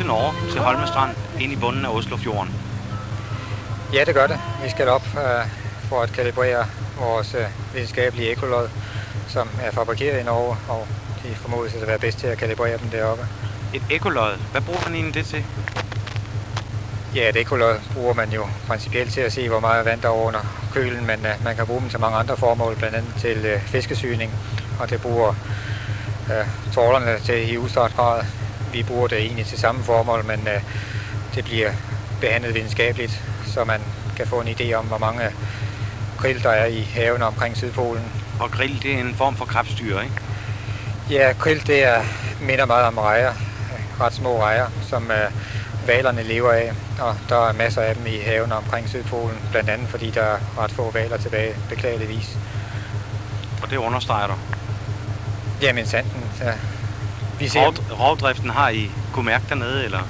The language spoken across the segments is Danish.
til Norge, til Holmestrand, ind i bunden af Oslofjorden. Ja, det gør det. Vi skal op for at kalibrere vores videnskabelige ekolod, som er fabrikeret i Norge, og de formodes at være bedst til at kalibrere dem deroppe. Et ekolod, hvad bruger man egentlig det til? Ja, et ekolod bruger man jo principielt til at se, hvor meget vand der er under kølen, men man kan bruge dem til mange andre formål, blandt andet til fiskesyning, og det bruger trålerne til i udstrakt grad. Vi bruger det egentlig til samme formål, men det bliver behandlet videnskabeligt, så man kan få en idé om, hvor mange krill der er i havene omkring Sydpolen. Og krill, det er en form for krebsdyr, ikke? Ja, krill, det minder meget om rejer, ret små rejer, som hvalerne lever af, og der er masser af dem i havene omkring Sydpolen, blandt andet fordi der er ret få hvaler tilbage, beklageligvis. Og det understreger du? Jamen sanden. Ja. Rovdriften har I kunne mærke dernede, eller?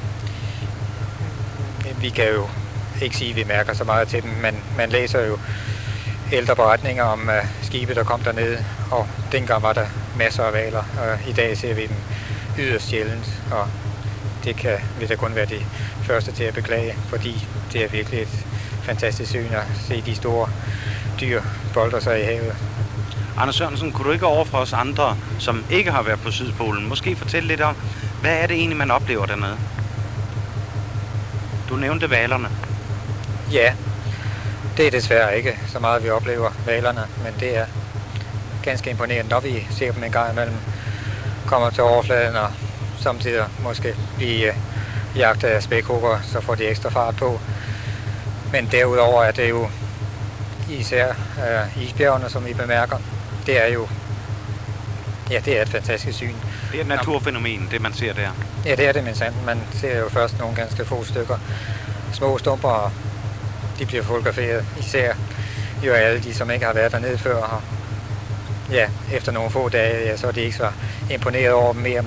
Vi kan jo ikke sige, at vi mærker så meget til dem, men man læser jo ældre beretninger om skibe, der kom dernede, og dengang var der masser af hvaler, og i dag ser vi dem yderst sjældent, og det vil da kun være de første til at beklage, fordi det er virkelig et fantastisk syn at se de store dyr boltre sig i havet. Anders Sørensen, kunne du ikke over for os andre, som ikke har været på Sydpolen, måske fortælle lidt om, hvad er det egentlig, man oplever dernede? Du nævnte hvalerne. Ja, det er desværre ikke så meget, vi oplever hvalerne, men det er ganske imponerende, når vi ser dem en gang imellem kommer til overfladen og samtidig måske blive jagtet af spækhugger, så får de ekstra fart på. Men derudover er det jo især isbjergene, som vi bemærker. Det er jo det er et fantastisk syn. Det er et naturfænomen, det man ser der. Ja, det er det, men sandt. Man ser jo først nogle ganske få stykker små stumper, og de bliver fotograferet. Især jo alle de, som ikke har været dernede før. Og ja, efter nogle få dage, ja, så er de ikke så imponeret over dem mere,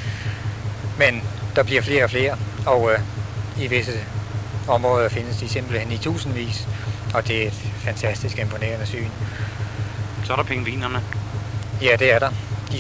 men der bliver flere og flere, og i visse områder findes de simpelthen i tusindvis, og det er et fantastisk imponerende syn. Så er der pingvinerne. Ja, det er der.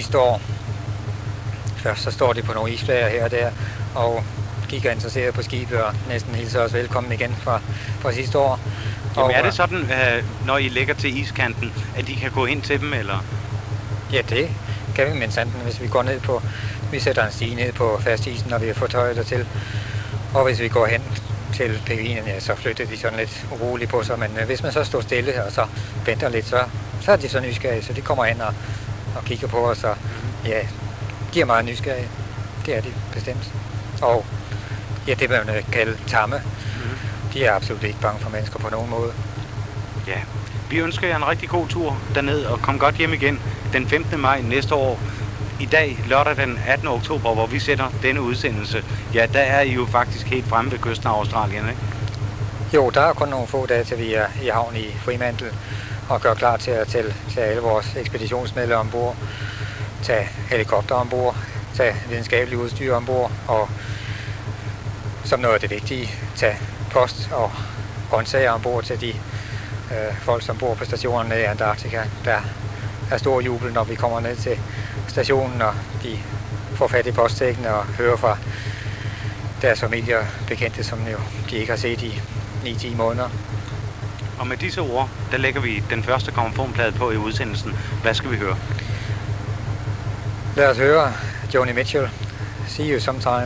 Først så står de på nogle isflager her og der, og kigger interesseret på skibet og næsten hilser os velkommen igen fra sidste år. Jamen er det sådan, når I ligger til iskanten, at de kan gå ind til dem, eller? Ja, det kan vi med sanden, hvis vi går ned på, vi sætter en stige ned på fastisen, når vi har fået tøjet dertil. Og hvis vi går hen til pingvinerne, ja, så flytter de sådan lidt uroligt på sig, men hvis man så står stille og så venter lidt, så er de så nysgerrige, så de kommer hen og kigger på os, og ja, de er meget nysgerrige. Det er de bestemt. Og ja, det vil man kalde tamme. De er absolut ikke bange for mennesker på nogen måde. Ja, vi ønsker jer en rigtig god tur derned, og kom godt hjem igen den 15. maj næste år. I dag, lørdag den 18. oktober, hvor vi sætter denne udsendelse, ja, der er I jo faktisk helt fremme ved kysten af Australien, ikke? Jo, der er kun nogle få dage, til vi er i havn i Fremantle og gør klar til at tage alle vores ekspeditionsmedlemmer ombord, tage helikopter ombord, tage videnskabelige udstyr ombord, og som noget af det vigtige, tage post og grøntsager ombord til de folk, som bor på stationen nede i Antarktika. Der er stor jubel, når vi kommer ned til stationen, og de får fat i postsækken og hører fra deres familier og bekendte, som jo de ikke har set i 9-10 måneder. Og med disse ord, der lægger vi den første grammofonplade på i udsendelsen. Hvad skal vi høre? Lad os høre Joni Mitchell. See you sometime.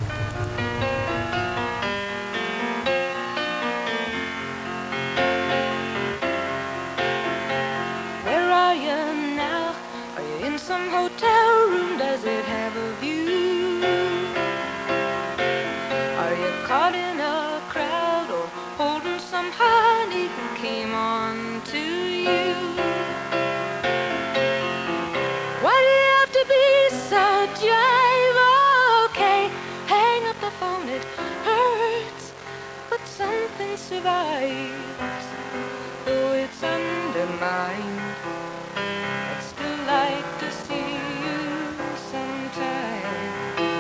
Survives, though it's undermined. I'd still like to see you sometime.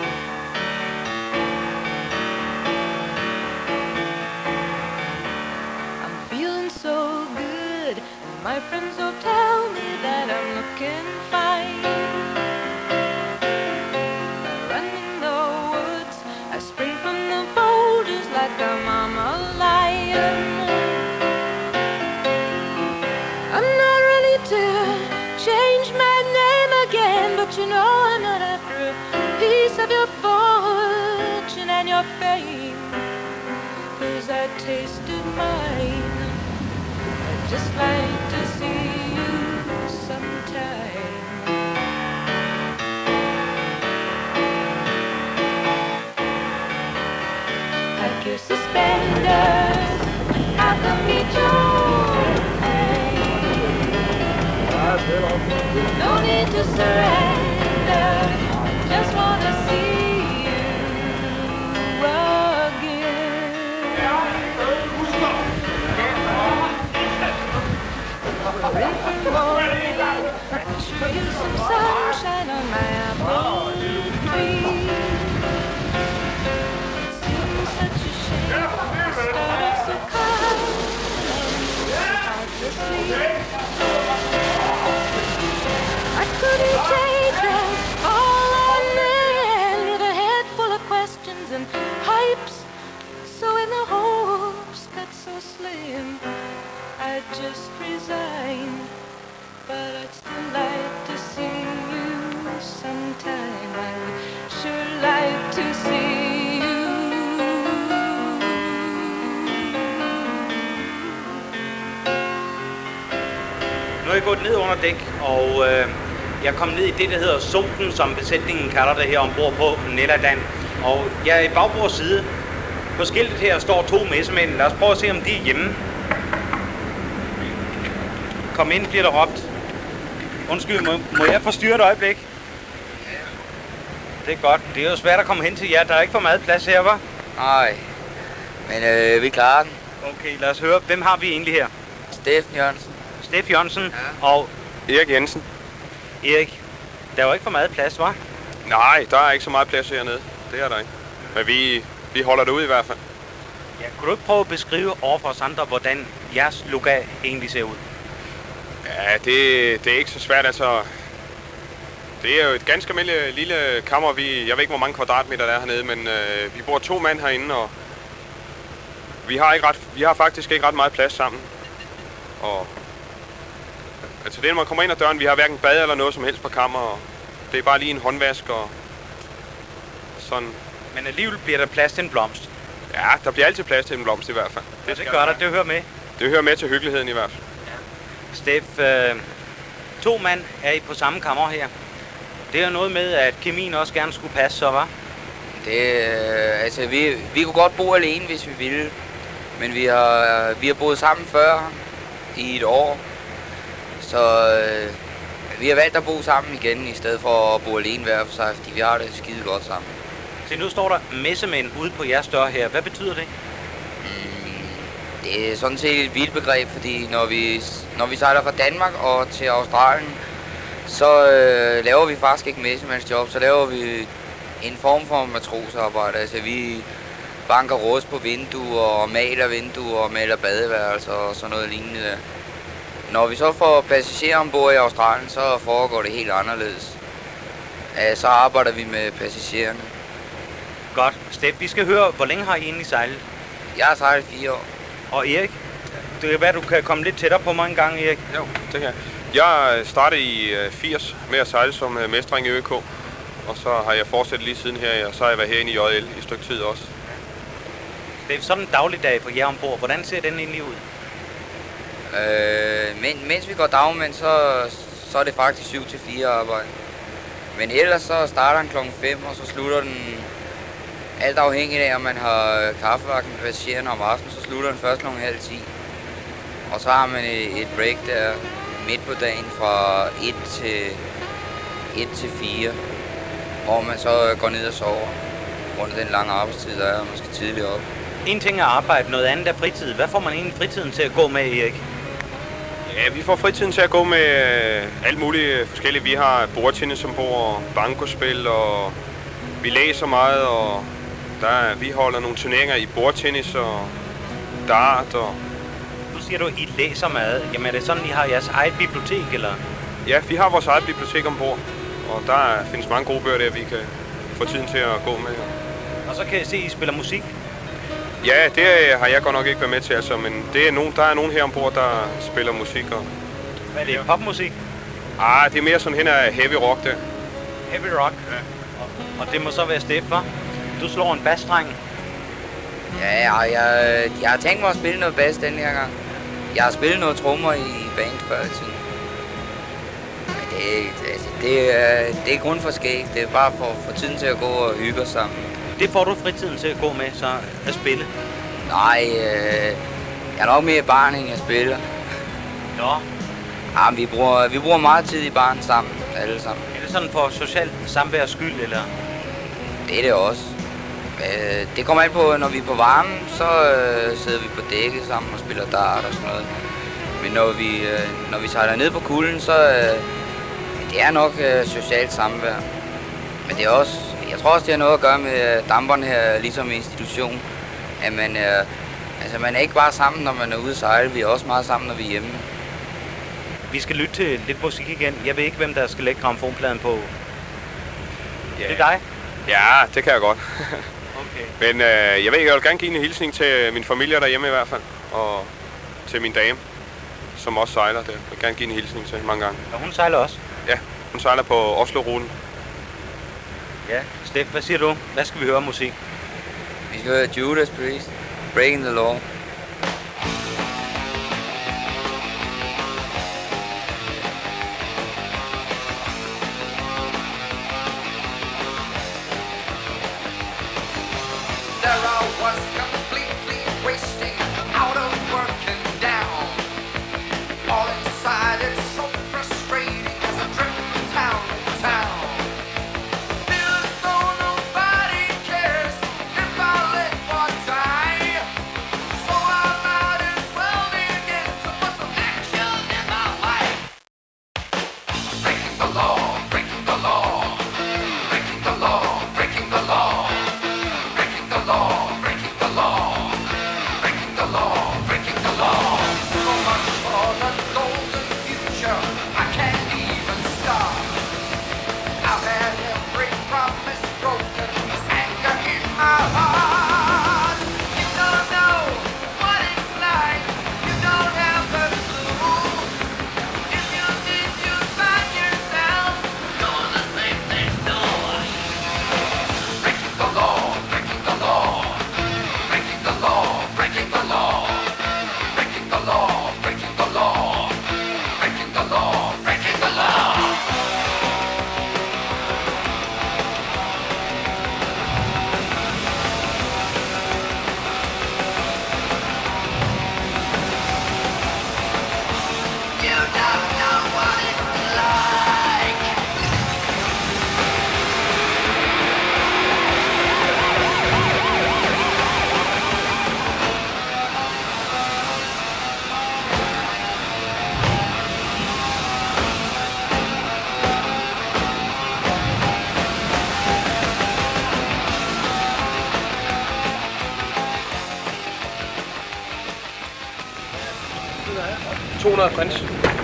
I'm feeling so good, and my friends all tell me that I'm looking fine. I run in the woods, I spring your fame, 'cause I tasted mine. I'd just like to see you sometime. Pack your suspenders, I can meet your aim. No need to surrender, just wanna see you again. Every morning, show you some sunshine on my apple tree. Seems such a shame to start off so kind and hard to sleep. I couldn't take them all on man with a head full of questions and pipes. So in the hopes got so slim, I'd just resign. But I'd still like to see you sometime. I would sure like to see you. Nu er jeg gået ned under dæk, og jeg kom ned i det, der hedder Solen, som besætningen kalder det her ombord på Nelladan. Og jeg er i bagbords side. På skiltet her står 2 messemænd. Lad os prøve at se, om de er hjemme. Kom ind, bliver der råbt. Undskyld, må jeg forstyrre et øjeblik? Det er godt. Det er jo svært at komme hen til jer. Der er ikke for meget plads her, hva'? Nej, men vi klarer den. Okay, lad os høre. Hvem har vi egentlig her? Steffen Jørgensen. Steff Jørgensen, Ja. og Erik Jensen. Erik. Der er jo ikke for meget plads, hva'? Nej, der er ikke så meget plads hernede. Det er der ikke. Men vi holder det ud i hvert fald. Ja, kunne du ikke prøve at beskrive over for os andre, hvordan jeres lokal egentlig ser ud? Ja, det er ikke så svært, altså. Det er jo et ganske almindeligt lille kammer. Jeg ved ikke, hvor mange kvadratmeter der er hernede, men vi bor 2 mand herinde, og vi har faktisk ikke ret meget plads sammen. Og altså det, når man kommer ind ad døren, vi har hverken bad eller noget som helst på kammer, og det er bare lige en håndvask og sådan. Men alligevel bliver der plads til en blomst. Ja, der bliver altid plads til en blomst i hvert fald. Det gør der, det hører med. Det hører med til hyggeligheden i hvert fald. Steff, 2 mand er I på samme kammer her. Det er jo noget med, at kemien også gerne skulle passe, så var? Altså, vi kunne godt bo alene, hvis vi ville. Men vi har boet sammen før i et år. Så vi har valgt at bo sammen igen, i stedet for at bo alene hver for sig, fordi vi har det skide godt sammen. Så nu står der messemænd ude på jeres dør her. Hvad betyder det? Det er sådan set et vildt begreb, fordi når vi sejler fra Danmark og til Australien, så laver vi faktisk ikke messemandsjob, så laver vi en form for matrosarbejde. Altså vi banker rust på vinduer og maler vinduer og maler badeværelser og sådan noget lignende der. Når vi så får passagerer ombord i Australien, så foregår det helt anderledes. Så arbejder vi med passagererne. Godt. Steff, vi skal høre, hvor længe har I egentlig sejlet? Jeg har sejlet 4 år. Og Erik, det kan være, du kan komme lidt tættere på mig en gang, Erik. Jo, det kan jeg. Jeg startede i 80 med at sejle som mestring i ØK. Og så har jeg fortsat lige siden her, og så har jeg været herinde i JL i et stykke tid også. Det er sådan en dagligdag for jer ombord. Hvordan ser den egentlig ud? Mens vi går dagmænd, så er det faktisk 7-4 arbejde. Men ellers så starter den klokken 5, og så slutter den, alt afhængigt af om man har kaffevagten med passagererne om aftenen, så slutter den først klokken 9:30. Og så har man et break der midt på dagen fra 1 til 4, hvor man så går ned og sover under den lange arbejdstid, der er, og man skal tidligt op. En ting er arbejde, noget andet er fritid. Hvad får man egentlig fritiden til at gå med, Erik? Ja, vi får fritiden til at gå med alt muligt forskelligt. Vi har bordtennis ombord, bankospil, og vi læser meget, og vi holder nogle turneringer i bordtennis og dart. Og Nu siger du, I læser meget. Jamen er det sådan, I har jeres eget bibliotek, eller? ja, vi har vores eget bibliotek ombord, og der findes mange gode bøger der, vi kan få tiden til at gå med. Og så kan jeg se, at I spiller musik. Ja, det har jeg godt nok ikke været med til, altså, men der er nogen her ombord, der spiller musik. Og Hvad er det? Popmusik? det er mere sådan hen af heavy rock der. Heavy rock? Ja. Og det må så være Steff, hva'? Du slår en basstreng. Ja, jeg har tænkt mig at spille noget bas den her gang. Jeg har spillet noget trommer i band før i tiden. Men det er grund for skæg. Det er bare for at få tiden til at gå og hygge os sammen. Det får du fritiden til at gå med, så at spille? Nej, jeg er nok mere barn, end jeg spiller. Nå. Ja, vi bruger meget tid i barn sammen, alle sammen. Er det sådan for socialt samværs skyld, eller? Det er det også. Det kommer an på, når vi er på varmen, så sidder vi på dækket sammen og spiller dart og sådan noget. Men når vi sejler ned på kulden, så det er nok socialt samvær. Men det er også, jeg tror også, det har noget at gøre med damperne her, ligesom institution. At man er ikke bare sammen, når man er ude at sejle, vi er også meget sammen, når vi er hjemme. Vi skal lytte til lidt musik igen. Jeg ved ikke, hvem der skal lægge grammofonpladen på. Ja. Det er dig? Ja, det kan jeg godt. Okay. Men jeg vil gerne give en hilsning til min familie derhjemme i hvert fald. Og til min dame, som også sejler det. Jeg vil gerne give en hilsning til mange gange. Og hun sejler også? Ja, hun sejler på Oslo-ruten. Ja, Steff, hvad siger du? Hvad skal vi høre musik? Vi skal høre Judas Priest, Breaking the Law. Prins.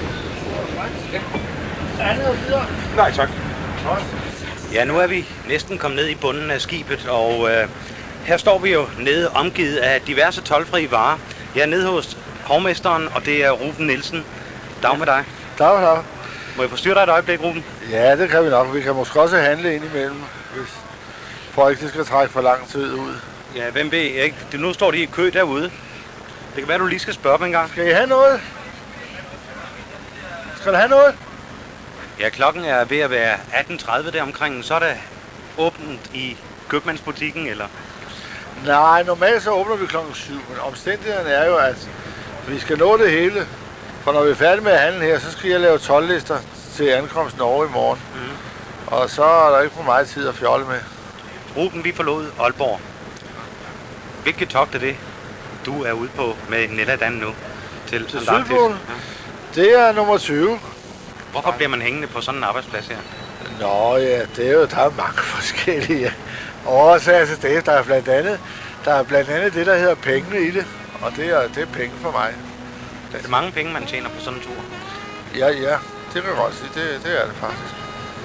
Nej, tak. Ja, nu er vi næsten kommet ned i bunden af skibet, og her står vi jo nede omgivet af diverse toldfrie varer. Jeg er nede hos hovmesteren, og det er Ruben Nielsen. Dag med dig. Dag. Må jeg forstyrre dig et øjeblik, Ruben? Ja, det kan vi nok. Vi kan måske også handle ind imellem, hvis folk ikke skal trække for lang tid ud. Ja, hvem ved ikke? Nu står de i kø derude. Det kan være, du lige skal spørge dem en gang. Skal I have noget? Skal du have noget? Ja, klokken er ved at være 18.30 deromkring. Så er der åbent i købmandsbutikken, eller? Nej, normalt så åbner vi klokken 7, men omstændighederne er jo, at vi skal nå det hele. For når vi er færdige med at handle her, så skal jeg lave toldlister til ankomsten over i morgen. Og så er der ikke for meget tid at fjolle med. Ruben, vi forlod Aalborg. Hvilket togt er det, du er ude på med Neladan nu? Til Sydpolen? Ja. Det er nummer 20. Hvorfor bliver man hængende på sådan en arbejdsplads her? Nå ja, det er jo, der er mange forskellige årsager til det. Der er blandt andet det, der hedder pengene i det. Og det er penge for mig. Er det mange penge, man tjener på sådan en tur? Ja, det kan jeg godt sige. Det er det faktisk.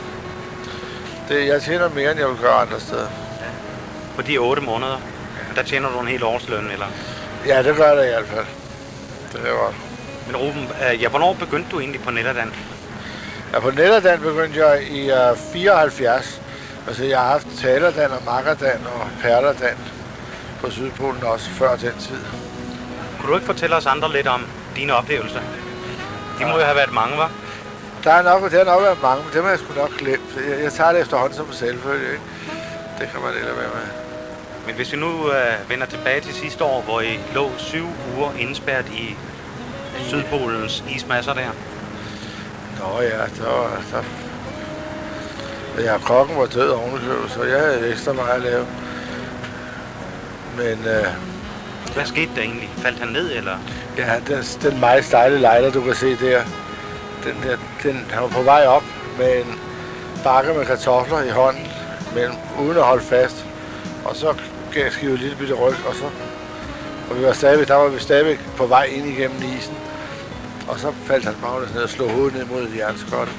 Jeg tjener mere, end jeg vil gøre andre steder. Ja. På de 8 måneder, der tjener du en hel årsløn, eller? Ja, det gør det i hvert fald. Det er godt. Men Ruben, hvornår begyndte du egentlig på Neladan? Ja, på Neladan begyndte jeg i 74. Altså, jeg har haft Talerdan og Makkerdan og Perlerdan. på Sydpolen også før den tid. Kunne du ikke fortælle os andre lidt om dine oplevelser? De må jo have været mange, hva'? Det har nok været mange, men dem har jeg sgu nok glemt. Jeg tager det efterhånden som en selvfølge, ikke? Det kan man ikke lade være med. Men hvis vi nu vender tilbage til sidste år, hvor I lå 7 uger indspærret i Sydpolens ismasser der. Nå ja, der... Ja, kokken var død ovenikøbet, så jeg havde ekstra meget at lave. Men... Hvad skete der egentlig? Faldt han ned, eller? Ja, den meget stejle lejder, du kan se der. Han var på vej op med en bakke med kartofler i hånden, men uden at holde fast. Og så gav jeg skivet et lille bitte ryg, og så... Og der var vi stadigvæk på vej ind igennem isen. Og så faldt han Magnus ned og slog hovedet ned mod jernskottet.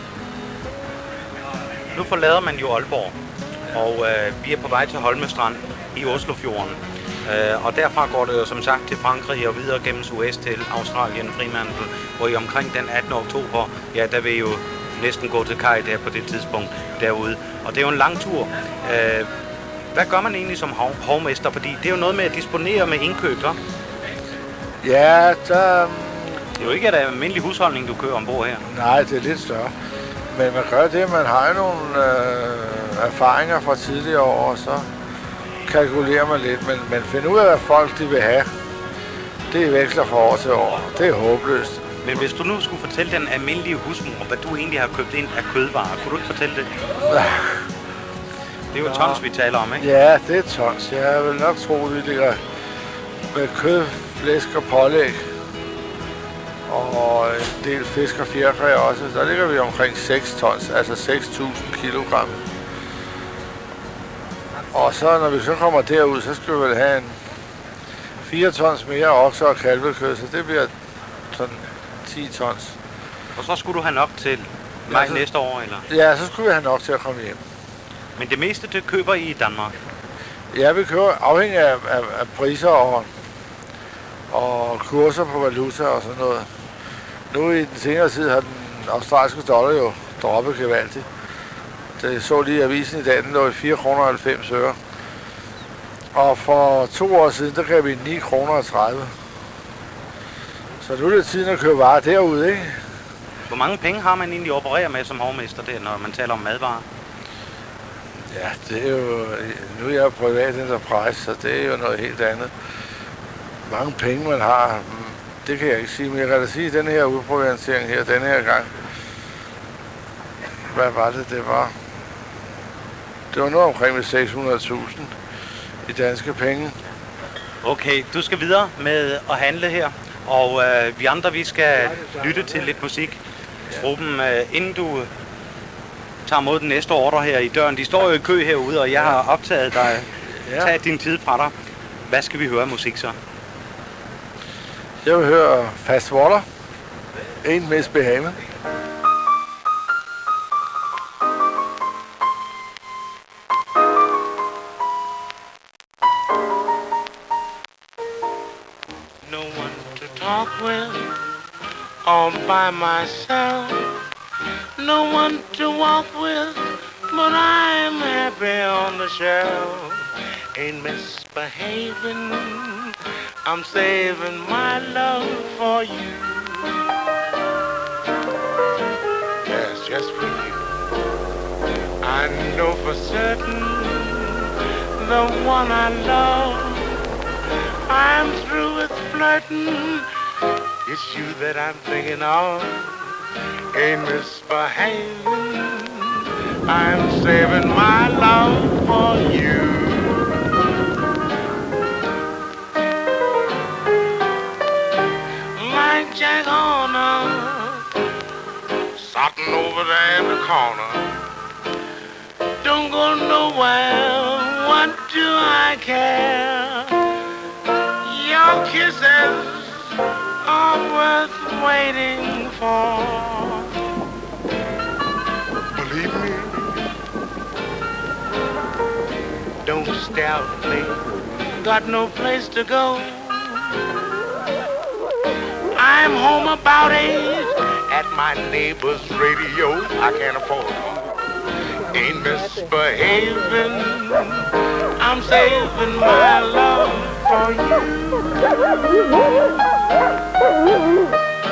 Nu forlader man jo Aalborg, og vi er på vej til Holmestrand i Oslofjorden. Og derfra går det jo som sagt til Frankrig og videre gennem Suez til Australien, Fremantle, hvor I omkring den 18. oktober, ja, der vil I jo næsten gå til kaj der på det tidspunkt derude. Og det er jo en lang tur. Hvad gør man egentlig som hovmester? Fordi det er jo noget med at disponere med indkøb, så? Ja, Det er jo ikke en almindelig husholdning, du kører ombord her. Nej, det er lidt større. Men man gør det, man har nogle erfaringer fra tidligere år, og så kalkulerer man lidt. Men man finder ud af, hvad folk de vil have. Det veksler fra år til år. Det er håbløst. Men hvis du nu skulle fortælle den almindelige husmor, hvad du egentlig har købt ind af kødvarer, kunne du ikke fortælle det? Det er jo tons, vi taler om, ikke? Ja, det er tons. Jeg vil nok tro, at vi ligger med kød, flæsk og pålæg. Og en del fisk og fjerkræ også. Der ligger vi omkring 6 tons, altså 6.000 kilogram. Og så når vi så kommer derud, så skal vi vel have en 4 tons mere okser og kalvekød, så det bliver sådan 10 tons. Og så skulle du have nok til maj næste år, eller? Ja, så skulle vi have nok til at komme hjem. Men det meste, det køber I i Danmark? Ja, vi køber afhængig af priser og kurser på valuta og sådan noget. Nu i den senere tid har den australske dollar jo droppet gevaldigt. Det så lige i avisen i dag, den lå i 4,90 kroner. Og for 2 år siden, der gav vi 9,30 kroner. Så nu er det tiden at købe varer derude, ikke? Hvor mange penge har man egentlig opereret med som hovmester der, når man taler om madvarer? Ja, det er jo... Nu er jeg privat enterprise, så det er jo noget helt andet. Mange penge man har, det kan jeg ikke sige, men jeg kan da sige, at den her udproviantering her, den her gang, hvad var det, det var? Det var noget omkring med 600.000 i danske penge. Okay, du skal videre med at handle her, og vi andre, vi skal lytte til lidt musik. Ruben, inden du tager mod den næste ordre her i døren, de står jo i kø herude, og jeg har optaget dig. Tag din tid fra dig. Hvad skal vi høre af musik så? Jeg vil høre Fast Water. En Miss Behave. No one to talk with, all by myself. No one to walk with, but I'm happy on the shelf. Ain't misbehaving, I'm saving my love for you. Yes, just for you. I know for certain the one I love. I'm through with flirting. It's you that I'm thinking of. Ain't misbehaving, I'm saving my love for you. Like Jack Horner, sitting over there in the corner. Don't go nowhere, what do I care? Your kisses are worth waiting for. Believe me, don't stare at me, got no place to go. I'm home about 8 at my neighbor's radio. I can't afford it. ain't misbehaving. I'm saving my love for you.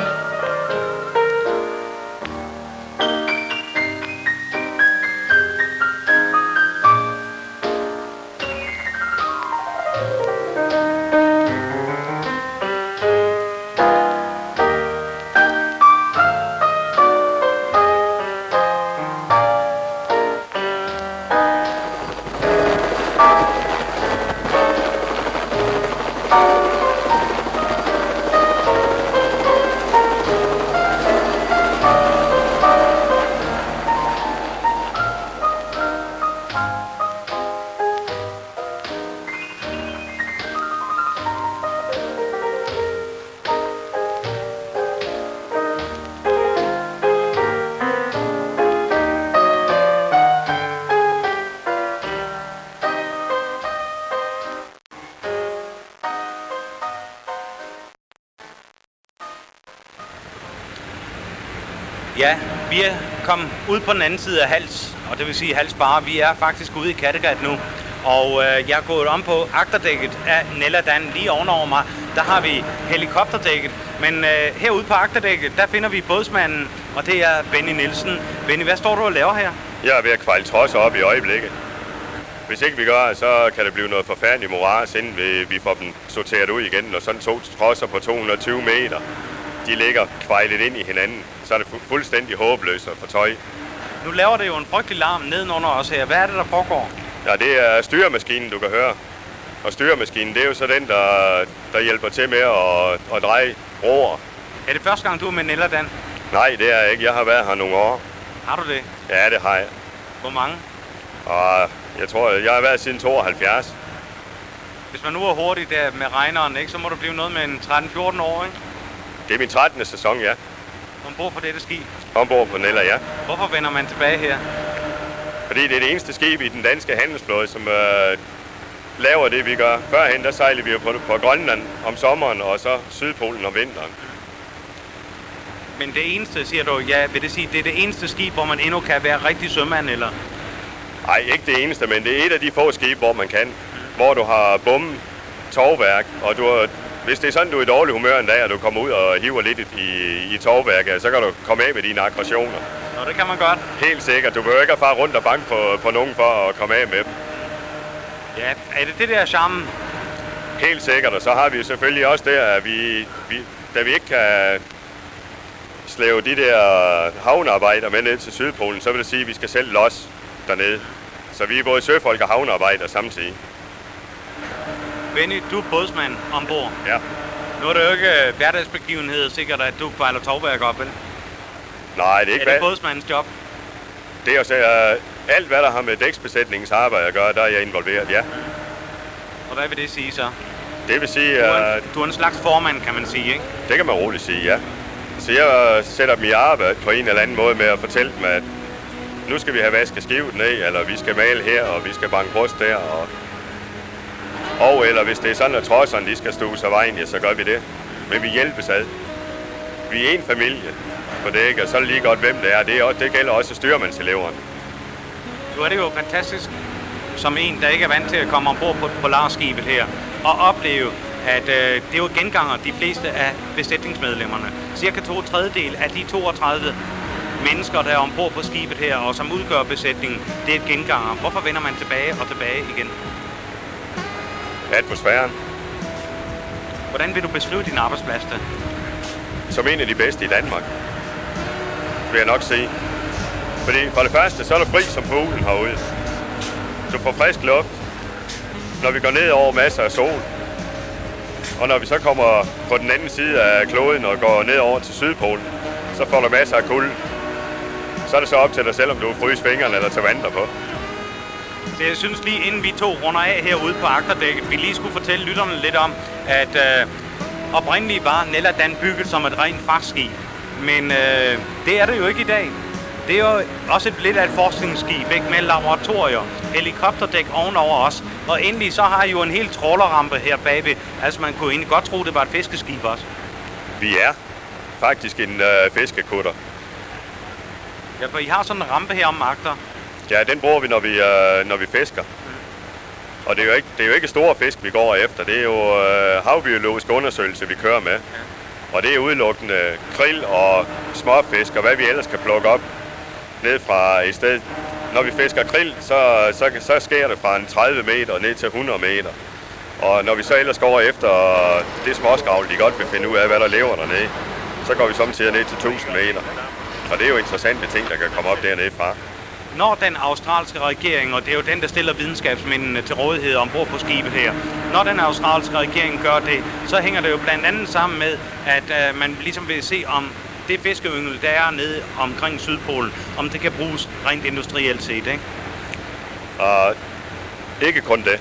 Ja, vi er kommet ud på den anden side af Hals, og det vil sige Hals Bar. Vi er faktisk ude i Kattegat nu, og jeg er gået om på agterdækket af Neladan. Lige ovenover mig, der har vi helikopterdækket, men herude på agterdækket, der finder vi bådsmanden, og det er Benny Nielsen. Benny, hvad står du og laver her? Jeg er ved at kvejle trosser op i øjeblikket. Hvis ikke vi gør, så kan det blive noget forfærdeligt moras, inden vi får dem sorteret ud igen. Og sådan 2 trosser på 220 meter, de ligger kvejlet ind i hinanden, så er det fuldstændig håbløst at få tøj. Nu laver det jo en frygtelig larm nedenunder os her. Hvad er det, der foregår? Ja, det er styremaskinen, du kan høre. Og styremaskinen, det er jo så den, der hjælper til med at dreje roer. Er det første gang, du er med Neladan? Nej, det er jeg ikke. Jeg har været her nogle år. Har du det? Ja, det har jeg. Hvor mange? Og jeg tror, jeg har været siden 72. Hvis man nu er hurtig der med regneren, ikke, så må du blive noget med en 13-14 år, ikke? Det er min 13. sæson, ja. Ombord på dette skib? Ombord på Nella, ja. Hvorfor vender man tilbage her? Fordi det er det eneste skib i den danske handelsflåde, som laver det, vi gør. Førhen, der sejlede vi jo på Grønland om sommeren, og så Sydpolen om vinteren. Men det eneste, siger du, ja, vil det sige, det er det eneste skib, hvor man endnu kan være rigtig sømand, eller? Nej, ikke det eneste, men det er et af de få skibe, hvor man kan. Hvor du har bommen, tovværk, og hvis det er sådan, du er i dårlig humør en dag, og du kommer ud og hiver lidt i tovværket, så kan du komme af med dine aggressioner. Nå, det kan man godt. Helt sikkert. Du behøver ikke at fare rundt og banke på nogen for at komme af med dem. Ja, er det der charmen? Helt sikkert, og så har vi selvfølgelig også det, at da vi ikke kan slæve de der havnearbejdere med ned til Sydpolen, så vil det sige, at vi skal selv los dernede. Så vi er både søfolk og havnearbejdere samtidig. Benny, du er bådsmand ombord. Ja. Nu er det jo ikke hverdagsbegivenhed sikkert, at du kvejler tovværk op, vel? Nej, det er ikke. Er det bådsmandens job? Det er også alt, hvad der har med dæksbesætningens arbejde at gøre, der er jeg involveret, ja. Og hvad vil det sige så? Det vil sige, at du er en slags formand, kan man sige, ikke? Det kan man roligt sige, ja. Så jeg sætter dem i arbejde på en eller anden måde med at fortælle dem, at nu skal vi have vasket skivet ned, eller vi skal male her, og vi skal banke bryst der, eller hvis det er sådan, at trodserne de skal stå sig vejen, ja, så gør vi det. Men vi hjælpes ad. Vi er en familie på dæk, og så er det lige godt, hvem det er. Det gælder også styrmandseleverne. Nu er det jo fantastisk, som en, der ikke er vant til at komme ombord på polarskibet her, og opleve, at det er jo genganger de fleste af besætningsmedlemmerne. Cirka 2/3 af de 32 mennesker, der er ombord på skibet her, og som udgør besætningen, det er et genganger. Hvorfor vender man tilbage og tilbage igen? Atmosfæren. Hvordan vil du beskrive din arbejdsplads der? Som en af de bedste i Danmark, vil jeg nok sige. Fordi for det første, så er du fri som fuglen herude. Du får frisk luft, når vi går ned over masser af sol. Og når vi så kommer på den anden side af kloden og går ned over til Sydpolen, så får du masser af kulde. Så er det så op til dig selv, om du vil fryse fingrene eller tage vandre på. Så jeg synes lige, inden vi to runder af herude på agterdækket, vi lige skulle fortælle lytterne lidt om, at oprindeligt var Neladan bygget som et rent fragtskib. Men det er det jo ikke i dag. Det er jo også lidt af et forskningsskib, ikke? Med laboratorier, helikopterdæk ovenover os. Og endelig så har I jo en hel trawlerrampe her bagved. Altså man kunne egentlig godt tro, det var et fiskeskib også. Vi er faktisk en fiskekutter. Ja, for I har sådan en rampe her om agter. Ja, den bruger vi, når vi fisker. Og det er jo ikke store fisk, vi går efter. Det er jo havbiologisk undersøgelse, vi kører med. Og det er udelukkende krill og småfisk, og hvad vi ellers kan plukke op ned fra et sted. Når vi fisker krill, så sker det fra en 30 meter ned til 100 meter. Og når vi så ellers går efter det småskravl, de godt vil finde ud af, hvad der lever dernede, så går vi samtidig ned til 1000 meter. Og det er jo interessante ting, der kan komme op dernede fra. Når den australske regering, og det er jo den, der stiller videnskabsmændene til rådighed ombord på skibet her, når den australske regering gør det, så hænger det jo blandt andet sammen med, at man ligesom vil se, om det fiskeyngel, der er nede omkring Sydpolen, om det kan bruges rent industrielt set, ikke? Og ikke kun det.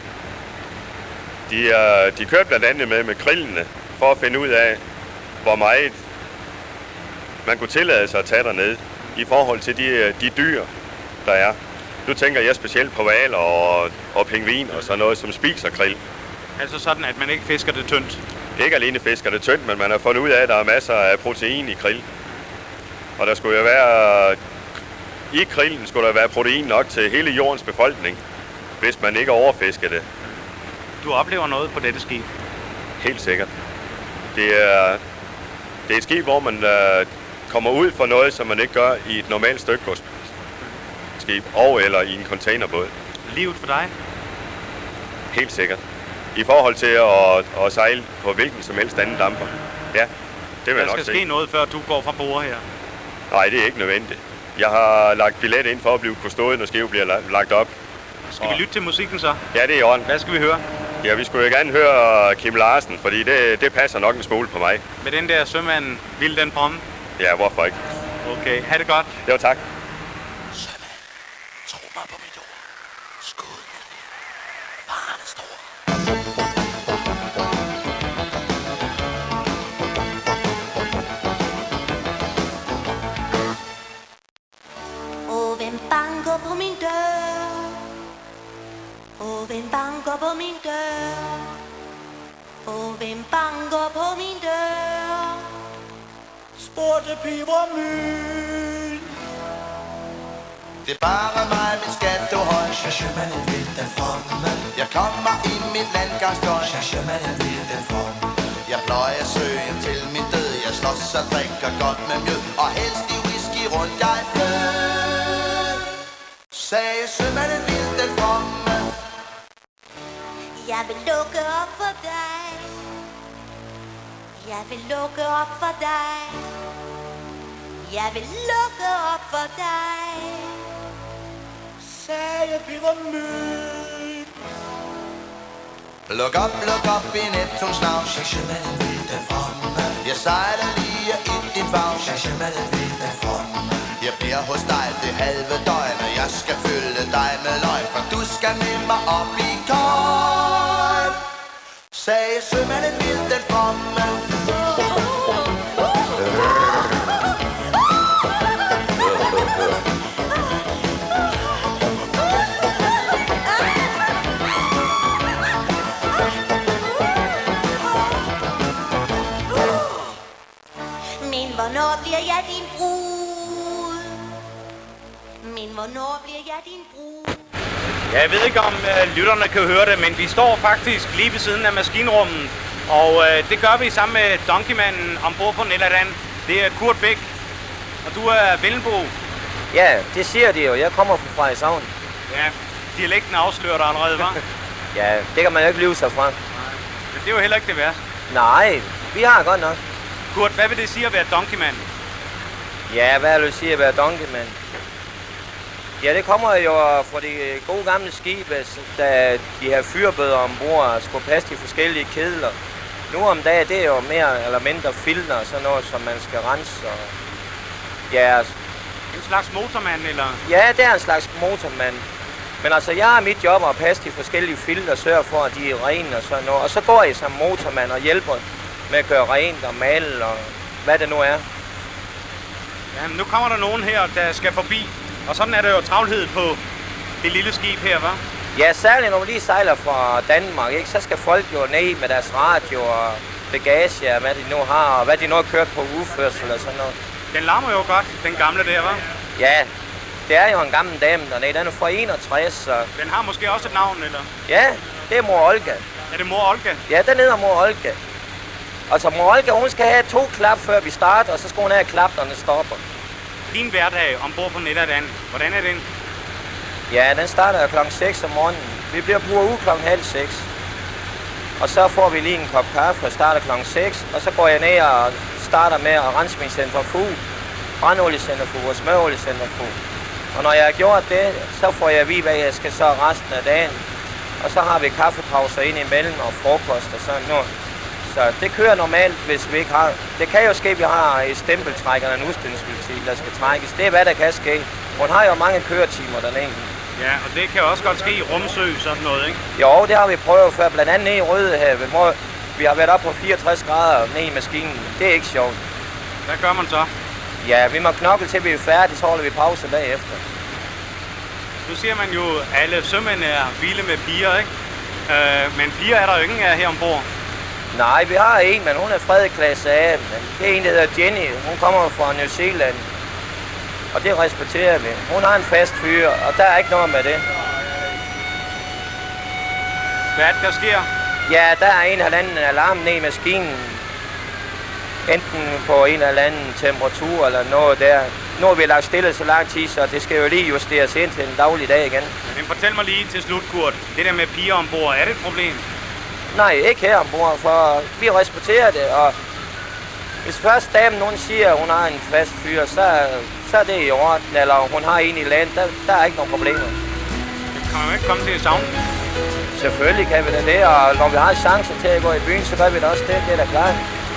De kører blandt andet med krillene for at finde ud af, hvor meget man kunne tillade sig at tage derned i forhold til de dyr, der er. Nu tænker jeg specielt på hvaler og pingvin og sådan noget, som spiser krill. Altså sådan, at man ikke fisker det tyndt? Ikke alene fisker det tyndt, men man har fundet ud af, at der er masser af protein i krill. Og der skulle jo være... I krillen skulle der være protein nok til hele jordens befolkning, hvis man ikke overfisker det. Du oplever noget på dette skib? Helt sikkert. Det er et skib, hvor man kommer ud for noget, som man ikke gør i et normalt stykgodsskib eller i en containerbåd. Livet for dig? Helt sikkert. I forhold til at sejle på hvilken som helst anden damper. Ja, det vil jeg nok se. Der skal ske noget, før du går fra bord her? Nej, det er ikke nødvendigt. Jeg har lagt billet ind for at blive kustodie, når skibet bliver lagt op. Skal vi lytte til musikken så? Ja, det er i orden. Hvad skal vi høre? Ja, vi skulle jo gerne høre Kim Larsen, fordi det passer nok en smule på mig. Med den der sømand, vil den promme? Ja, hvorfor ikke? Okay, ha' det godt. Jo, tak. Sømand, tro mig på mit ord. Skuden er lille. Faren er stor. Hvem banker på min dør? Hvem banker på min dør? Hvem banker på min dør? Spurgte Pebermøn. Det er bare mig, min skat, du høj. Sømanden vil den fromme. Jeg kommer i mit landgangstøj. Sømanden vil den fromme. Jeg pløjer søen til min død. Jeg slås og drikker godt med mjød. Og helst i whisky rundt jeg flød. Sagde sømanden vil den fromme. Jeg vil lukke op for dig. Jeg vil lukke op for dig. Jeg vil lukke op for dig. Sagde Pebermøn. Luk op i Neptuns navn. Sømanden vil den fromme. Jeg sejler lige i din favn. Sømanden vil den fromme. Jeg bliver hos dig det halve døgn, og jeg skal følge dig med løgn, for du skal med mig op i køjen. Sagde sømanden vil den fromme. Men hvornår bliver jeg din brud? Men hvornår bliver jeg din brud? Jeg ved ikke, om lytterne kan høre det, men vi står faktisk lige ved siden af maskinrummet. Og det gør vi sammen med donkeymanden ombord på Nelladan. Det er Kurt Bæk, og du er Vellenbo. Ja, det siger de jo. Jeg kommer fra Frederikshavn. Ja, dialekten afslører dig allerede, hva'? Ja, det kan man jo ikke lyve sig fra. Men det er jo heller ikke det værste. Nej, vi har godt nok. Kurt, hvad vil det sige at være donkeymand? Ja, hvad vil det sige at være donkeyman? Ja, det kommer jo fra de gode gamle skibe, da de her fyrbøder ombord skulle passe de forskellige kedler. Nu om dagen, det er jo mere eller mindre filter og sådan noget, som man skal rense. Og ja, en slags motormand, eller? Ja, det er en slags motormand. Men altså, jeg har mit job at passe de forskellige filter og sørge for, at de er rene og sådan noget. Og så går jeg som motormand og hjælper med at gøre rent og male og hvad det nu er. Ja, nu kommer der nogen her, der skal forbi. Og sådan er der jo travlhed på det lille skib her, hva'? Ja, særligt når man lige sejler fra Danmark, ikke? Så skal folk jo ned med deres radio og bagage og hvad de nu har, og hvad de nu har kørt på udførsel og sådan noget. Den larmer jo godt, den gamle der, hva'? Ja, Det er jo en gammel dame dernede. Den er fra 61, så... Den har måske også et navn, eller? Ja, det er mor Olga. Er det mor Olga? Ja, den hedder mor Olga. Altså, mor Olga, hun skal have 2 klap, før vi starter, og så skal hun have klap, når den stopper. Din hverdag ombord på Netterdan, hvordan er den? Ja, den starter kl. 6 om morgenen. Vi bliver på uge kl. 5:30. Og så får vi lige en kop kaffe og starter kl. 6. Og så går jeg ned og starter med at rense min centrifug, brandoliecentrifug og smøroliecentrifug. Og når jeg har gjort det, så får jeg at vide, hvad jeg skal så resten af dagen. Og så har vi kaffepauser ind imellem og frokost og sådan noget. Så det kører normalt, hvis vi ikke har... Det kan jo ske, at vi har et stempeltrækker og en udstillingspolitik, der skal trækkes. Det er, hvad der kan ske. Hun har jo mange køretimer dernede. Ja, og det kan også godt ske i Rumsø, sådan noget, ikke? Jo, det har vi prøvet før, blandt andet nede i Rødehavet, hvor vi har været op på 64 grader nede i maskinen. Det er ikke sjovt. Hvad gør man så? Ja, vi må knokle til, vi er færdige, så holder vi pause bagefter. Nu siger man jo, at alle sømænd er vilde med piger, ikke? Men piger er der jo ingen af her ombord. Nej, vi har en, men hun er fredeklasse A. Men det er en, der hedder Jenny. Hun kommer fra New Zealand. Og det respekterer vi. Hun har en fast fyr, og der er ikke noget med det. Hvad er det, der sker? Ja, der er en eller anden alarm nede i maskinen. Enten på en eller anden temperatur eller noget der. Nu har vi lagt stille så lang tid, så det skal jo lige justeres ind til en daglig dag igen. Men fortæl mig lige til slut, Kurt. Det der med piger ombord, er det et problem? Nej, ikke her ombord, for vi respekterer det, og hvis først damen nogen siger, at hun har en fast fyr, så er det i orden, eller hun har en i land, der er ikke nogen problemer. Kan man ikke komme til at savne den? Selvfølgelig kan vi da det, og når vi har chancer til at gå i byen, så gør vi da også det er da klart.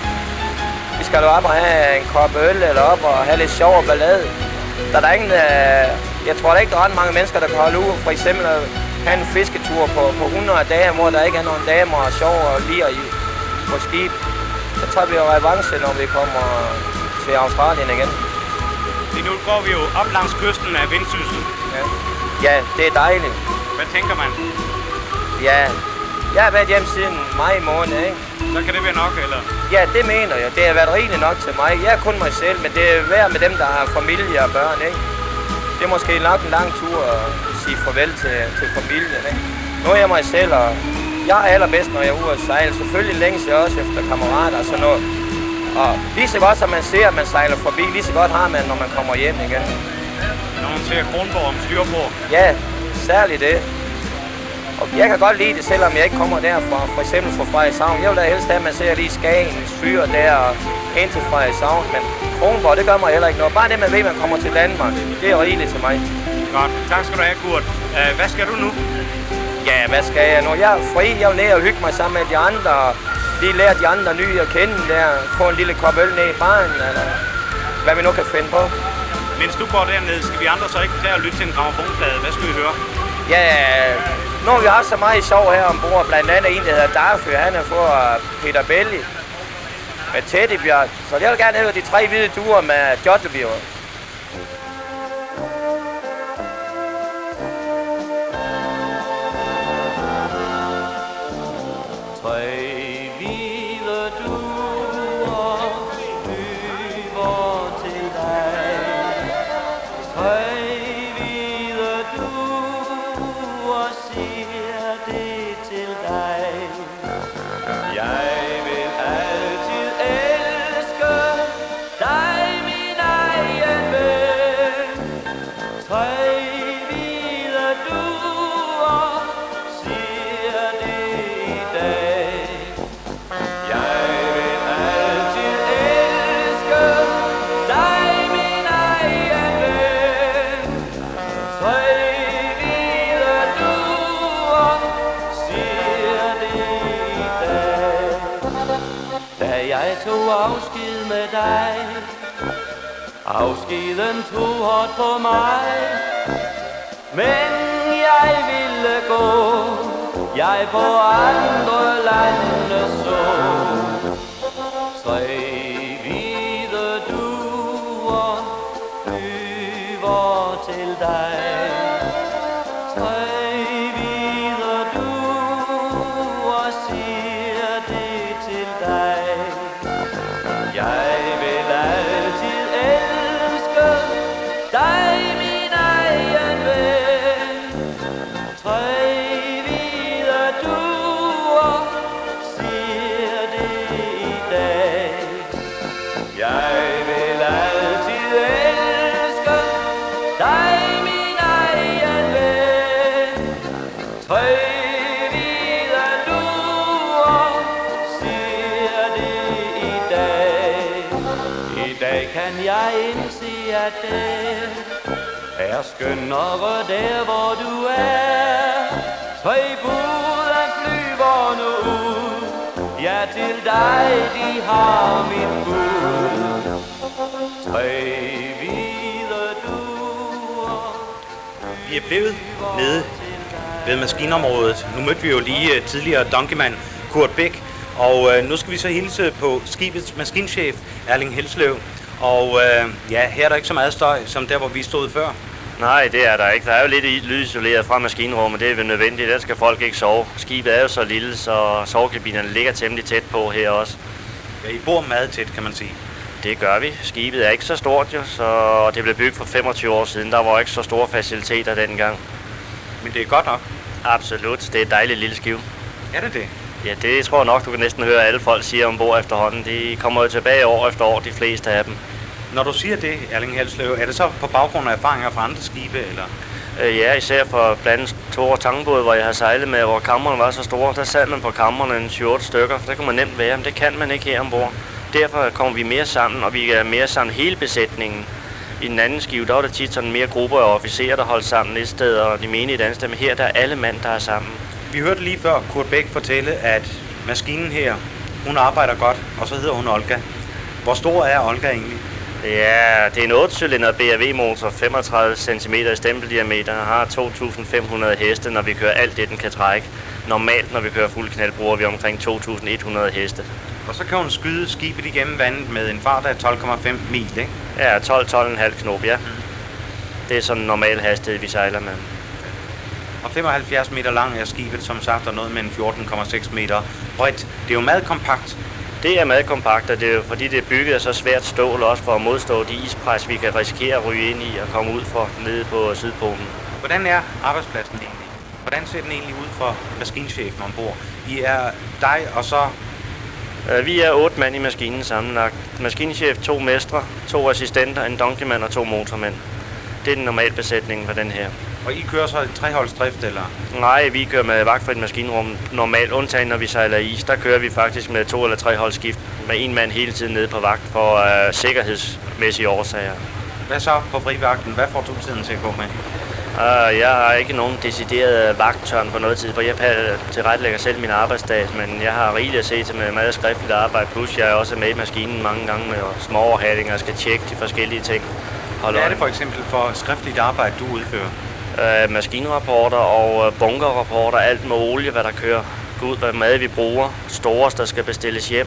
Vi skal jo op og have en kop øl, eller op og have lidt sjov og ballade. Der er ingen, jeg tror da ikke, der er ret mange mennesker, der kan holde ud, for eksempel at have en fisketur på 100 dage, hvor der ikke er nogen damer og sjov og lier på skib. Så tager vi jo revanche, når vi kommer til Australien igen. Lige nu går vi jo op langs kysten af Vendsyssel. Ja, det er dejligt. Hvad tænker man? Ja, jeg har været hjemme siden maj måned, ikke? Så kan det være nok, eller? Ja, det mener jeg. Det har været rigeligt nok til mig. Jeg er kun mig selv, men det er værd med dem, der har familie og børn, ikke? Det er måske nok en lang tur at sige farvel til familien, ikke? Nu er jeg mig selv, og jeg er allerbedst, når jeg er ude at sejle. Selvfølgelig længes jeg også efter kammerater og sådan noget. Og lige så godt, som man ser, at man sejler forbi, lige så godt har man, når man kommer hjem igen. Når man ser Kronborg om styrbord? Ja, særligt det. Og jeg kan godt lide det, selvom jeg ikke kommer derfra, for eksempel fra Frederikshavn. Jeg vil da helst have, at man ser lige Skagens fyr der og hen til Frederikshavn, men Kronborg, det gør mig heller ikke noget. Bare det, man ved, at man kommer til Danmark, det er rigeligt til mig. Godt, tak skal du have, Kurt. Hvad skal du nu? Ja, hvad skal jeg nu? Jeg er fri, jeg vil ned og hygge mig sammen med de andre, og lige lære de andre nye at kende der, få en lille kop øl ned i baren, eller hvad vi nu kan finde på. Mens du går derned, skal vi andre så ikke tage og lytte til en grammofonplade? Hvad skal vi høre? Ja, nu har vi haft så meget sjov her ombord, blandt andet en, der hedder Darfy, han er for Peter Belli med Teddybjørn. Så jeg vil gerne høre de 3 hvide duer med Jotlebjørn. Afsked med dig. Afskeden tog hårdt på mig, men jeg ville gå. Jeg på andre lande så 3 hvide duer flyver til dig. 3 hvide duer siger det til dig. Jeg vil altid elske dig, min egen kan jeg indse, at det er skønnere der, hvor du er. 3 bud af flyverne ud, ja, til dig de har mit bud. 3 hvide duer. Vi er blevet nede ved maskinområdet. Nu mødte vi jo lige tidligere donkeyman Kurt Bæk, og nu skal vi så hilse på skibets maskinchef Erling Helsløv. Og ja, her er der ikke så meget støj som der, hvor vi stod før. Nej, det er der ikke. Der er jo lidt lydisoleret fra maskinrummet, det er vel nødvendigt. Der skal folk ikke sove. Skibet er jo så lille, så sovekabinerne ligger temmelig tæt på her også. Ja, I bor meget tæt, kan man sige. Det gør vi. Skibet er ikke så stort jo, så det blev bygget for 25 år siden. Der var ikke så store faciliteter dengang. Men det er godt nok. Absolut. Det er et dejligt lille skib. Er det det? Ja, det tror jeg nok, du kan næsten høre alle folk sige ombord efterhånden. De kommer jo tilbage år efter år, de fleste af dem. Når du siger det, Erling Helsløv, er det så på baggrund af erfaringer fra andre skibe, eller? Ja, især for blandt andet Thor tangbåd, hvor jeg har sejlet med, hvor kammerne var så store. Der sad man på kammerne en 7-8 stykker, for der kunne man nemt være, men det kan man ikke her ombord. Derfor kommer vi mere sammen, og vi er mere sammen hele besætningen. I den anden skive, der var det tit sådan mere grupper af officerer, der holdt sammen et sted, og de menige et andet sted, men her der er alle mand, der er sammen. Vi hørte lige før Kurt Bæk fortælle, at maskinen her, hun arbejder godt, og så hedder hun Olga. Hvor stor er Olga egentlig? Ja, det er en 8-cylinder BRV-motor, 35 cm i stempeldiameter, og har 2.500 heste, når vi kører alt det, den kan trække. Normalt, når vi kører fuld knald, bruger vi omkring 2.100 heste. Og så kan hun skyde skibet igennem vandet med en fart af 12,5 mil, ikke? Ja, 12,5 knop, ja. Det er sådan en normal hastighed, vi sejler med. Og 75 meter lang er skibet, som sagt, og noget med en 14,6 meter bredt. Det er jo meget kompakt. Det er meget kompakt, og det er jo fordi, det er bygget af så svært stål også for at modstå de ispres, vi kan risikere at ryge ind i og komme ud for nede på Sydpolen. Hvordan er arbejdspladsen egentlig? Hvordan ser den egentlig ud for maskinchefen ombord? I er dig og så... Vi er 8 mand i maskinen sammenlagt. Maskinchef, 2 mestre, 2 assistenter, en donkeyman og 2 motormænd. Det er den normale besætning for den her. Og I kører så i treholdsdrift, eller? Nej, vi kører med vagtfrit maskinrum. Normalt undtagen, når vi sejler is, der kører vi faktisk med 2 eller 3 holdskift med en mand hele tiden nede på vagt for sikkerhedsmæssige årsager. Hvad så på frivagten? Hvad får du tiden til at gå med? Jeg har ikke nogen decideret vagttørn på noget tid, for jeg tilrettelægger selv min arbejdsdag, men jeg har rigeligt at se til med meget skriftligt arbejde, plus jeg er også med i maskinen mange gange med små overhalinger og skal tjekke de forskellige ting. Hvad er det for eksempel for skriftligt arbejde, du udfører? Maskinrapporter og bunkerrapporter, alt med olie, hvad der kører ud, hvad mad vi bruger, stores, der skal bestilles hjem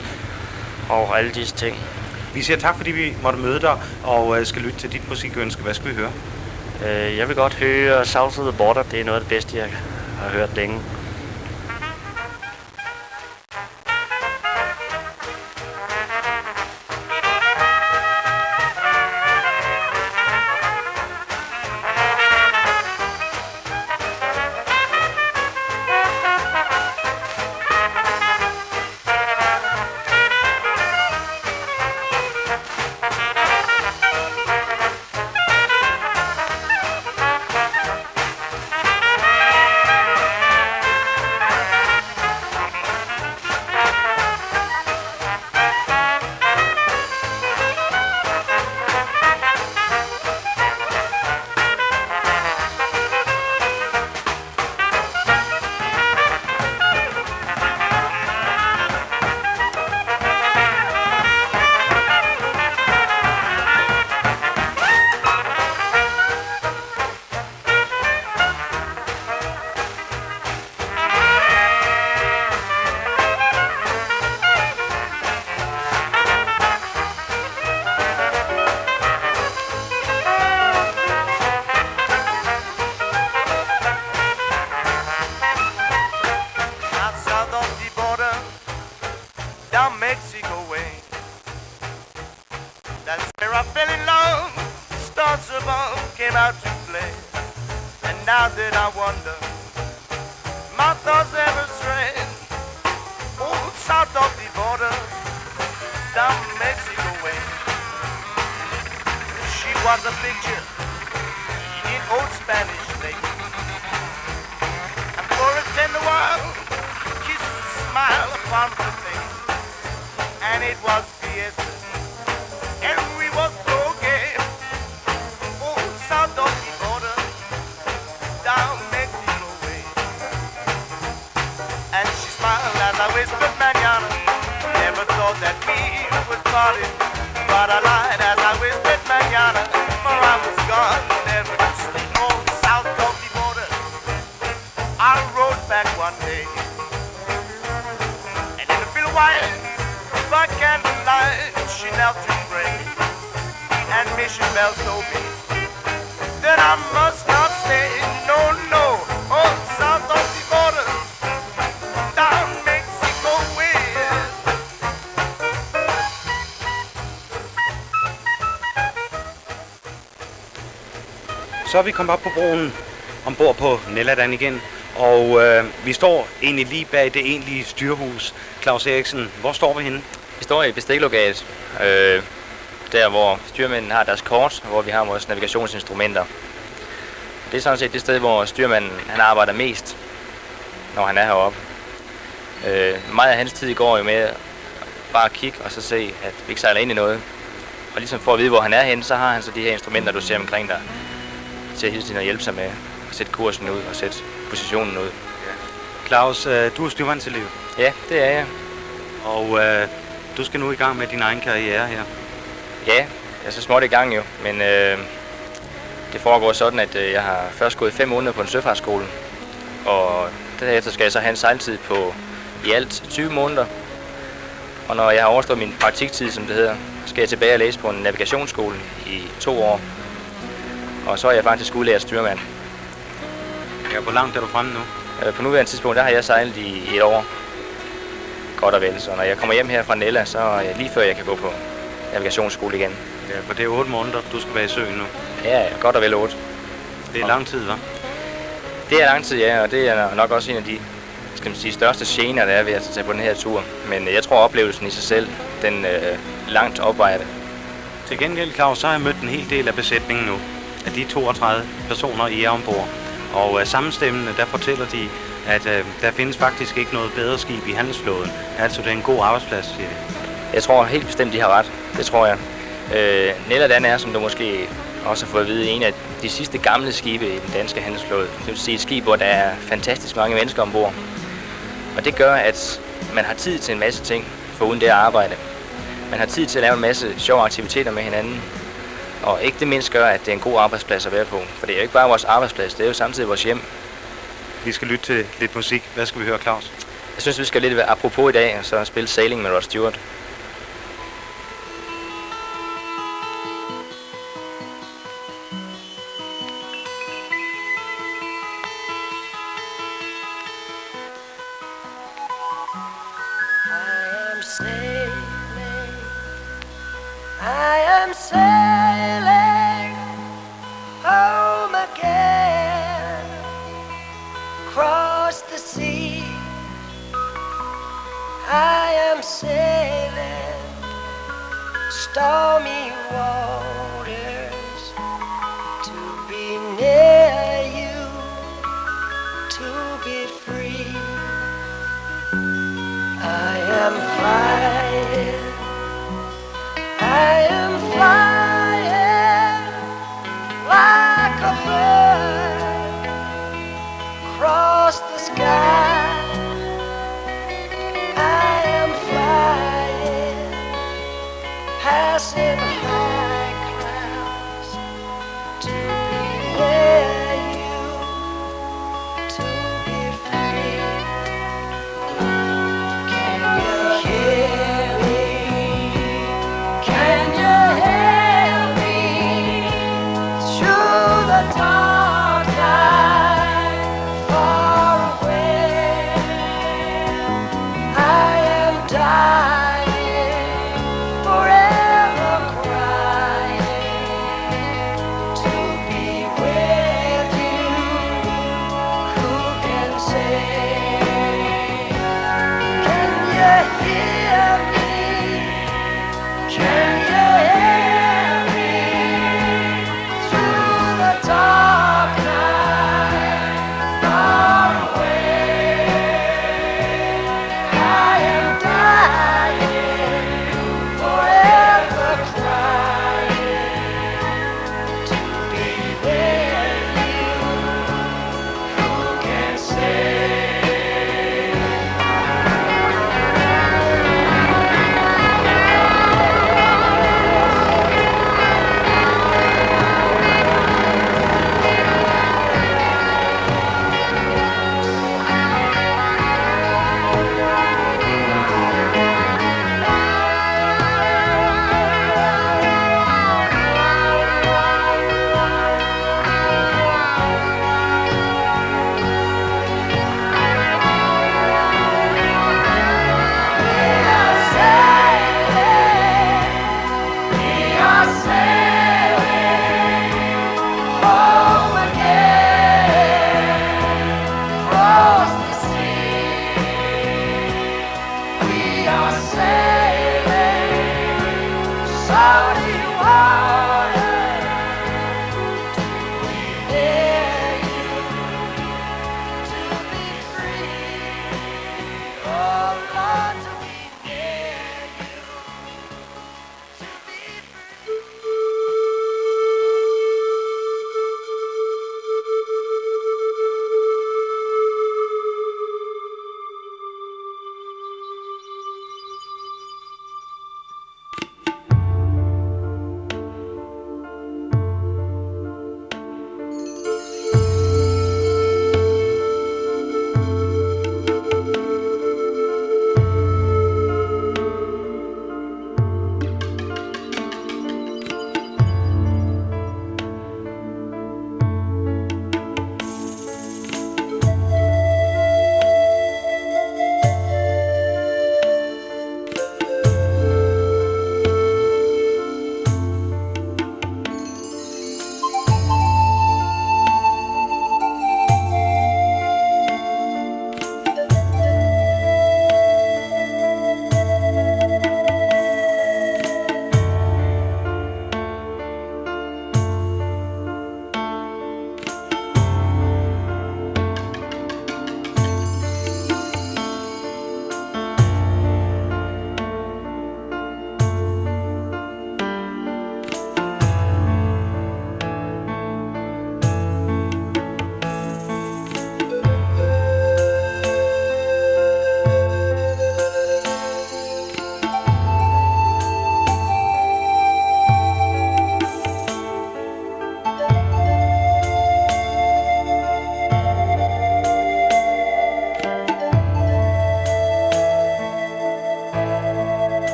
og alle disse ting. Vi siger tak, fordi vi måtte møde dig og skal lytte til dit musikønske. Hvad skal vi høre? Jeg vil godt høre South of the Border. Det er noget af det bedste, jeg har hørt længe. Now that I wonder, my thoughts ever strayed. Oh, south of the border, down Mexico way. She was a picture in old Spanish lake. And for a tender while, kissed a smile upon her face. And it was fiesta, and we was Louisiana, where I was gone. Never to sleep more south of the border. I rode back one day, and in a bill of wire, by candlelight, she knelt to pray, and mission bells told me that I must not stay. No, no, oh, south of the border, down Mexico way. Så er vi kommet op på broen ombord på Nelladan igen, og vi står egentlig lige bag det egentlige styrhus. Claus Eriksen, hvor står vi henne? Vi står i bestiklokalet, der hvor styrmændene har deres kort, hvor vi har vores navigationsinstrumenter. Det er sådan set det sted, hvor styrmanden han arbejder mest, når han er heroppe. Meget af hans tid går jo med bare at kigge og så se, at vi ikke sejler ind i noget. Og ligesom for at vide, hvor han er henne, så har han så de her instrumenter, du ser omkring dig, til hele tiden at hjælpe sig med at sætte kursen ud og sætte positionen ud. Claus, du er styrmand til liv. Ja, det er jeg. Og du skal nu i gang med din egen karriere her. Ja, jeg er så småt i gang jo, men det foregår sådan, at jeg har først gået 5 måneder på en søfartsskole, og derefter skal jeg så have en sejltid på i alt 20 måneder. Og når jeg har overstået min praktiktid, som det hedder, skal jeg tilbage og læse på en navigationsskole i 2 år. Og så er jeg faktisk udlært styrmand. Ja, hvor langt er du fremme nu? På nuværende tidspunkt, der har jeg sejlet i 1 år. Godt og vel, så når jeg kommer hjem her fra Nella, så er jeg lige før jeg kan gå på navigationsskole igen. Ja, for det er 8 måneder, du skal være i søen nu. Ja, godt og vel 8. Det er lang tid, hva'? Det er lang tid, ja, og det er nok også en af de største gener, der er ved at tage på den her tur. Men jeg tror, oplevelsen i sig selv, den langt opvejer det. Til gengæld, Claus, så har jeg mødt en hel del af besætningen nu. Af de 32 personer, I er ombord. Og sammenstemmende, der fortæller de, at der findes faktisk ikke noget bedre skib i handelsflåden. Altså, det er en god arbejdsplads, siger de. Jeg tror helt bestemt, de har ret. Det tror jeg. Nelladan er, som du måske også har fået at vide, en af de sidste gamle skibe i den danske handelsflåde. Det vil sige et skib, hvor der er fantastisk mange mennesker ombord. Og det gør, at man har tid til en masse ting foruden det at arbejde. Man har tid til at lave en masse sjove aktiviteter med hinanden. Og ikke det mindst gør, at det er en god arbejdsplads at være på. For det er jo ikke bare vores arbejdsplads, det er jo samtidig vores hjem. Vi skal lytte til lidt musik. Hvad skal vi høre, Claus? Jeg synes, vi skal lidt apropos i dag, og så spille Sailing med Rod Stewart. I am sailing home again, across the sea. I am sailing